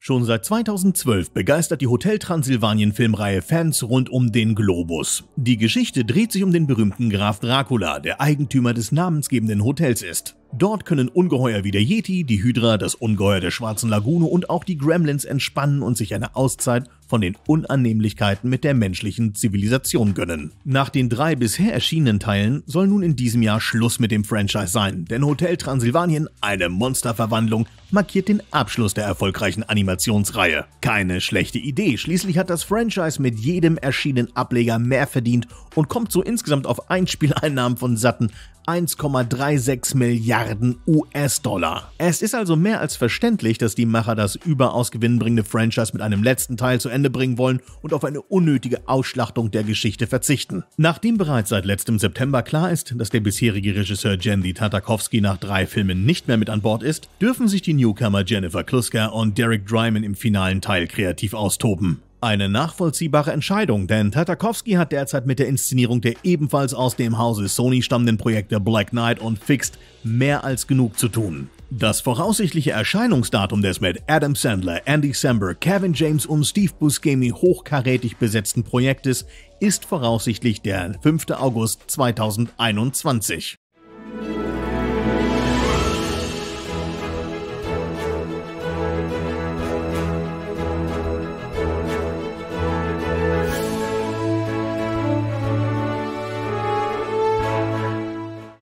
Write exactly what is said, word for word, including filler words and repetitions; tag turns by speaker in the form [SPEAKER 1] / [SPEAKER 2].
[SPEAKER 1] Schon seit zweitausendzwölf begeistert die Hotel Transsilvanien-Filmreihe Fans rund um den Globus. Die Geschichte dreht sich um den berühmten Graf Dracula, der Eigentümer des namensgebenden Hotels ist. Dort können Ungeheuer wie der Yeti, die Hydra, das Ungeheuer der Schwarzen Lagune und auch die Gremlins entspannen und sich eine Auszeit von den Unannehmlichkeiten mit der menschlichen Zivilisation gönnen. Nach den drei bisher erschienenen Teilen soll nun in diesem Jahr Schluss mit dem Franchise sein, denn Hotel Transsilvanien, eine Monsterverwandlung, markiert den Abschluss der erfolgreichen Animationsreihe. Keine schlechte Idee, schließlich hat das Franchise mit jedem erschienenen Ableger mehr verdient und kommt so insgesamt auf Einspieleinnahmen von satten eins Komma sechsunddreißig Milliarden U S-Dollar. Es ist also mehr als verständlich, dass die Macher das überaus gewinnbringende Franchise mit einem letzten Teil zu Ende bringen wollen und auf eine unnötige Ausschlachtung der Geschichte verzichten. Nachdem bereits seit letztem September klar ist, dass der bisherige Regisseur Genndy Tartakovsky nach drei Filmen nicht mehr mit an Bord ist, dürfen sich die Newcomer Jennifer Kluska und Derek Drymon im finalen Teil kreativ austoben. Eine nachvollziehbare Entscheidung, denn Tartakovsky hat derzeit mit der Inszenierung der ebenfalls aus dem Hause Sony stammenden Projekte Black Knight und Fixed mehr als genug zu tun. Das voraussichtliche Erscheinungsdatum des mit Adam Sandler, Andy Samberg, Kevin James und Steve Buscemi hochkarätig besetzten Projektes ist voraussichtlich der fünfte August zweitausendeinundzwanzig.